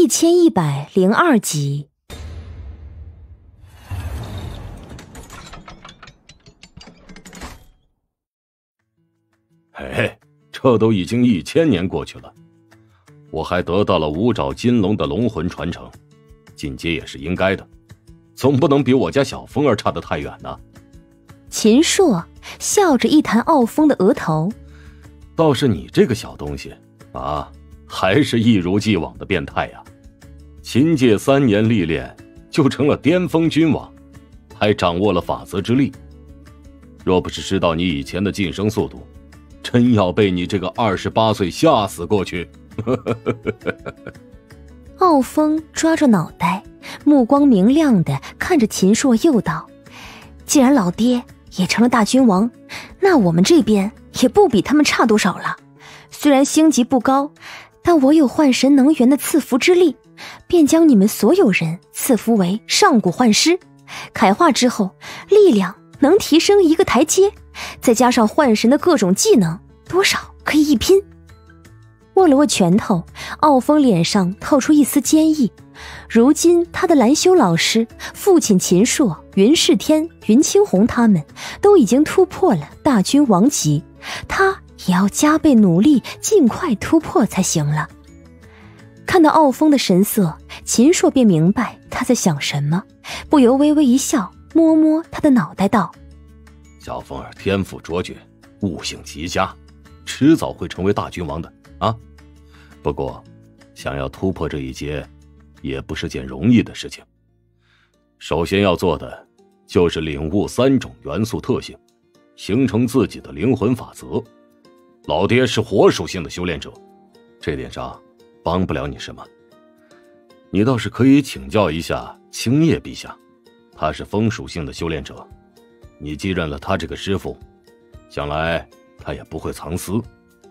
1102集。 嘿，这都已经1000年过去了，我还得到了五爪金龙的龙魂传承，进阶也是应该的，总不能比我家小风儿差得太远呢。 秦朔笑着一弹傲风的额头， 倒是你这个小东西啊，还是一如既往的变态呀！秦界3年历练就成了巅峰君王，还掌握了法则之力。若不是知道你以前的晋升速度，真要被你这个28岁吓死过去。 傲风抓着脑袋，目光明亮地看着秦朔，又道：既然老爹也成了大君王，那我们这边也不比他们差多少了。虽然星级不高，但我有幻神能源的赐福之力，便将你们所有人赐福为上古幻师，开化之后力量能提升一个台阶，再加上幻神的各种技能，多少可以一拼。握了握拳头，傲风脸上透出一丝坚毅。如今他的蓝修老师、父亲秦朔、云世天、云青红他们都已经突破了大君王级，他也要加倍努力，尽快突破才行了。看到傲风的神色，秦朔便明白他在想什么，不由微微一笑，摸摸他的脑袋道： 小风儿天赋卓绝，悟性极佳，迟早会成为大君王的啊！不过想要突破这一阶也不是件容易的事情。首先要做的就是领悟3种元素特性，形成自己的灵魂法则。老爹是火属性的修炼者，这点上帮不了你什么。你倒是可以请教一下青叶陛下，他是风属性的修炼者，你继任了他这个师傅，想来他也不会藏私。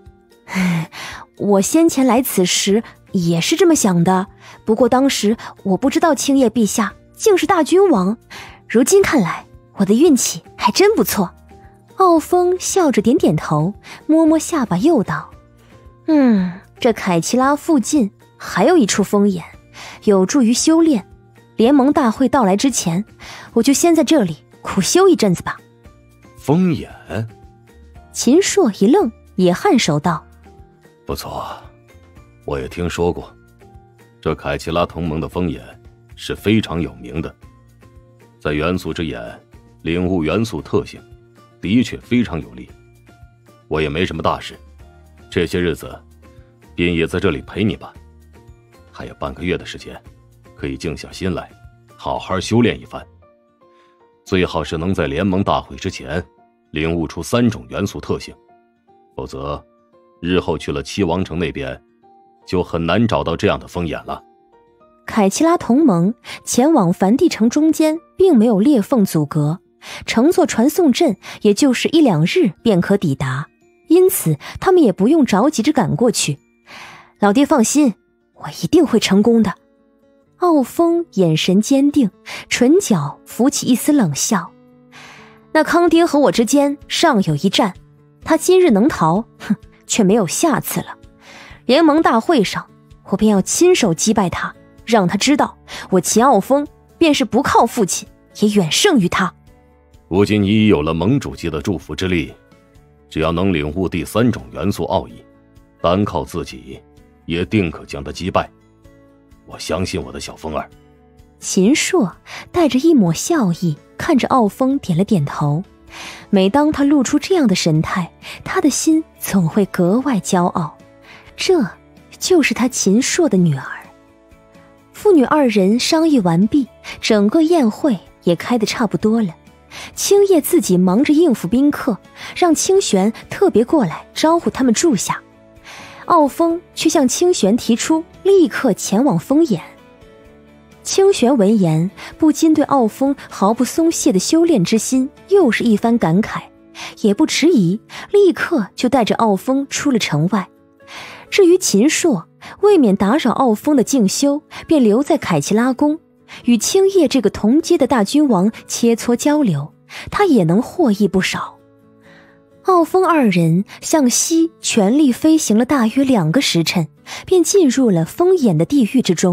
我先前来此时也是这么想的，不过当时我不知道青叶陛下竟是大君王，如今看来我的运气还真不错。傲风笑着点点头，摸摸下巴又道：这凯奇拉附近还有一处风眼，有助于修炼，联盟大会到来之前，我就先在这里苦修一阵子吧。 风眼？ 秦朔一愣，也颔首道： 不错，我也听说过，这凯奇拉同盟的风眼是非常有名的，在元素之眼领悟元素特性，的确非常有利。我也没什么大事，这些日子便也在这里陪你吧。还有半个月的时间，可以静下心来，好好修炼一番。最好是能在联盟大会之前领悟出3种元素特性，否则日后去了七王城那边，就很难找到这样的风眼了。 凯奇拉同盟前往梵蒂城中间并没有裂缝阻隔，乘坐传送阵也就是1-2日便可抵达，因此他们也不用着急着赶过去。老爹放心，我一定会成功的。傲风眼神坚定，唇角浮起一丝冷笑。那康爹和我之间尚有一战，他今日能逃，却没有下次了。联盟大会上，我便要亲手击败他，让他知道我秦傲风便是不靠父亲也远胜于他。 如今你已有了盟主级的祝福之力，只要能领悟第3种元素奥义，单靠自己也定可将他击败。我相信我的小风儿。 秦朔带着一抹笑意看着傲风点了点头，每当他露出这样的神态，他的心总会格外骄傲，这就是他秦朔的女儿。父女2人商议完毕，整个宴会也开得差不多了。青叶自己忙着应付宾客，让清玄特别过来招呼他们住下。傲风却向清玄提出立刻前往风眼。清玄闻言，不禁对傲风毫不松懈的修炼之心又是一番感慨，也不迟疑，立刻就带着傲风出了城外。至于秦朔，未免打扰傲风的静修，便留在凯奇拉宫，与青叶这个同阶的大君王切磋交流，他也能获益不少。傲风2人向西全力飞行了大约2个时辰，便进入了风眼的地狱之中。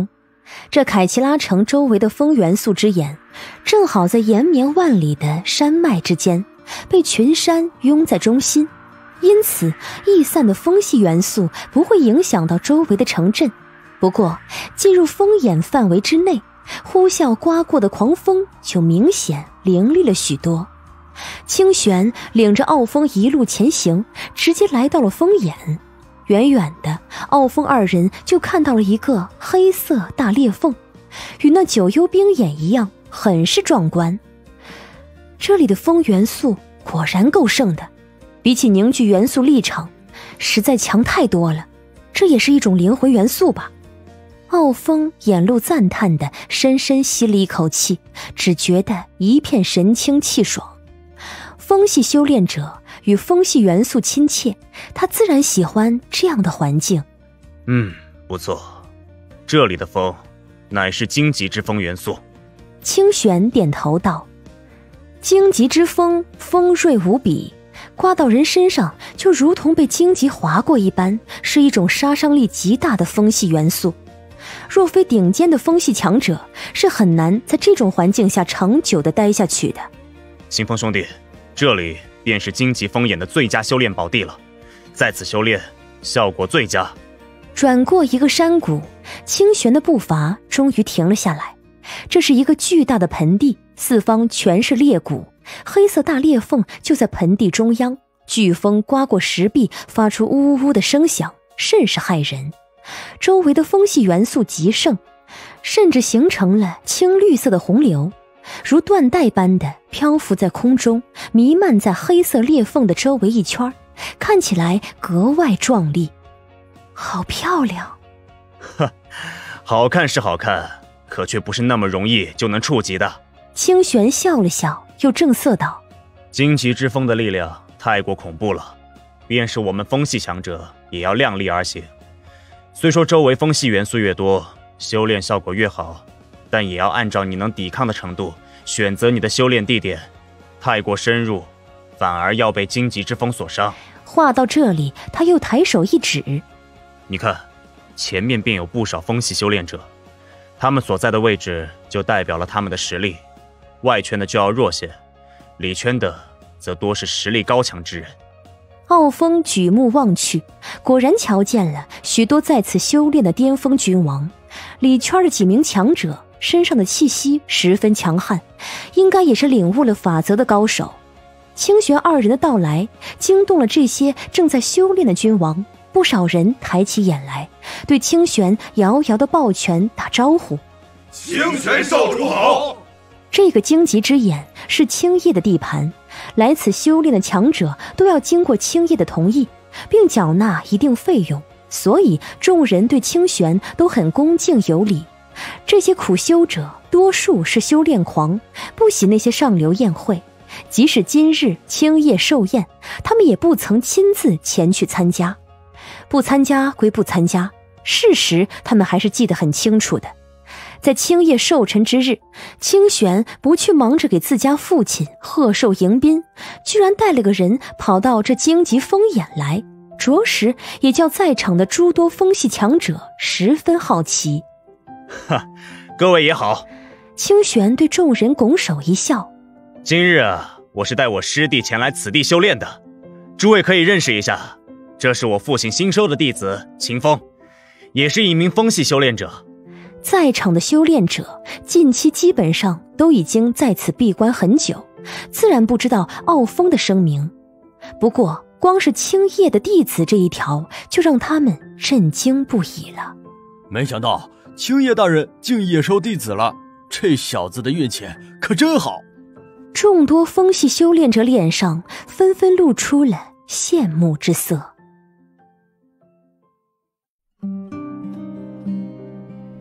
这凯奇拉城周围的风元素之眼，正好在延绵万里的山脉之间，被群山拥在中心，因此逸散的风系元素不会影响到周围的城镇。不过进入风眼范围之内，呼啸刮过的狂风就明显凌厉了许多。清玄领着傲风一路前行，直接来到了风眼。远远的，傲风二人就看到了一个黑色大裂缝，与那九幽冰眼一样，很是壮观。这里的风元素果然够盛的，比起凝聚元素立场，实在强太多了。这也是一种灵魂元素吧？傲风眼露赞叹地深深吸了一口气，只觉得一片神清气爽。风系修炼者与风系元素亲切，他自然喜欢这样的环境。 不错，这里的风乃是荆棘之风元素。 清玄点头道：荆棘之风，锋锐无比，刮到人身上就如同被荆棘划过一般，是一种杀伤力极大的风系元素。若非顶尖的风系强者，是很难在这种环境下长久地待下去的。 清风兄弟，这里便是荆棘风眼的最佳修炼宝地了，在此修炼效果最佳。 转过一个山谷，清玄的步伐终于停了下来。这是一个巨大的盆地，四方全是裂谷，黑色大裂缝就在盆地中央，飓风刮过石壁，发出呜呜呜的声响，甚是骇人。周围的风系元素极盛，甚至形成了青绿色的洪流，如缎带般的漂浮在空中，弥漫在黑色裂缝的周围一圈，看起来格外壮丽。好漂亮！ 好看是好看，可却不是那么容易就能触及的。 清玄笑了笑，又正色道： 荆棘之风的力量太过恐怖了，便是我们风系强者也要量力而行。虽说周围风系元素越多，修炼效果越好，但也要按照你能抵抗的程度选择你的修炼地点，太过深入，反而要被荆棘之风所伤。 话到这里，他又抬手一指： 你看，前面便有不少风系修炼者，他们所在的位置就代表了他们的实力，外圈的就要弱些，里圈的则多是实力高强之人。 傲风举目望去，果然瞧见了许多在此修炼的巅峰君王。里圈的几名强者身上的气息十分强悍，应该也是领悟了法则的高手。清玄二人的到来惊动了这些正在修炼的君王，不少人抬起眼来，对清玄遥遥的抱拳打招呼： 清玄少主好！ 这个荆棘之眼是青叶的地盘，来此修炼的强者都要经过青叶的同意，并缴纳一定费用，所以众人对清玄都很恭敬有礼。这些苦修者多数是修炼狂，不喜那些上流宴会，即使今日青叶寿宴，他们也不曾亲自前去参加。不参加归不参加，事实他们还是记得很清楚的。在青叶寿辰之日，清玄不去忙着给自家父亲贺寿迎宾，居然带了个人跑到这荆棘风眼来，着实也叫在场的诸多风系强者十分好奇。 各位也好。 清玄对众人拱手一笑： 今日我是带我师弟前来此地修炼的，诸位可以认识一下，这是我父亲新收的弟子秦风，也是一名风系修炼者。 在场的修炼者近期基本上都已经在此闭关很久，自然不知道傲风的声名。不过光是青叶的弟子这一条，就让他们震惊不已了。 没想到青叶大人竟也收弟子了，这小子的运气可真好。 众多风系修炼者脸上纷纷露出了羡慕之色。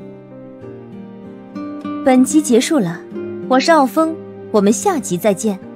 本集结束了，我是傲风，我们下集再见。